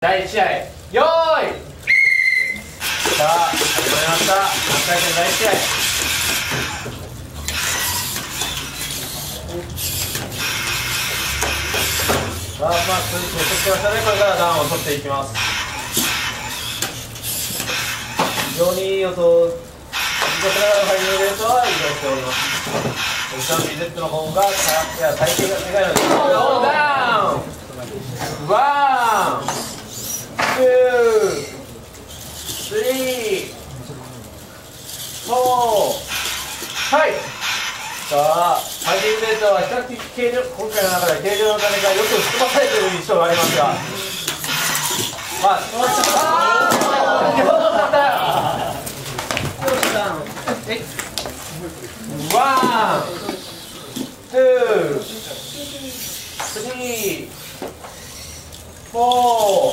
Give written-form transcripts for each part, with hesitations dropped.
第1試合、よーい。さあ、始まりました。3回戦第1試合。さあ、スイッチを取ってましたね。これからダウンを取っていきます。非常にいい音を聞かせながら入るレースは移動しております。予選Cグループの方が体型がでかいので、ダウン。ワン、ツー、スリー、フォー、はい。さあ、ハイティングデータは比較的形状、今回の中で形状のためかよく含まされている印象がありますが、まあ、ワン、ツー、スリー、フォー、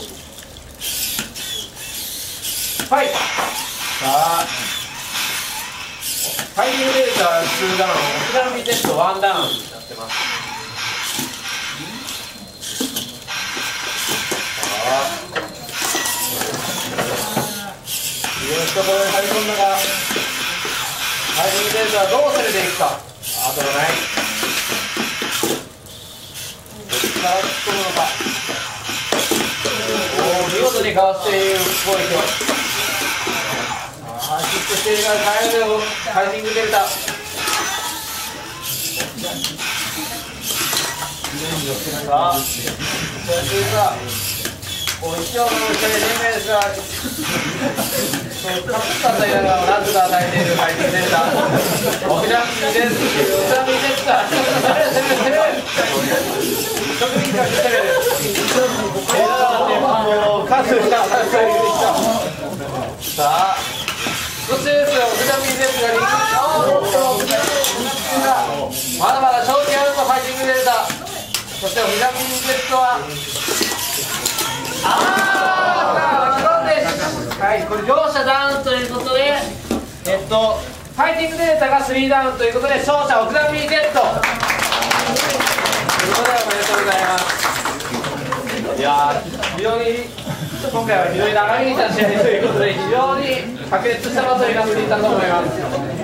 はい。さあ、ハイティングデータ2ダウン、オフジャンビぃZ 1ダウンになってます。非常に懐に入り込んだが、ハイティングデータはどう攻めていくか。あとがない。どっちから突っ込むのか。見事にかわしている攻撃を。ヒットしているが耐えるハイティングデータ。さあ、一応の連盟ですが、カップさんというのがなんとか与えているハイティングデータ。オフジャンビーです。オフジャンビーですから、攻める。直撃から攻める。さあ、そしてですよ、オフジャンビーですが、まだまだ勝利あるとハイティングデータ。そしてオフジャンビーZははい、これ両者ダウンということで、ハイティングデータが3ダウンということで、勝者オフジャンビーZということでおめでとうございます。いやー、非常に今回は非常に長引いた試合ということで、非常に白熱したバトルになっていたと思います。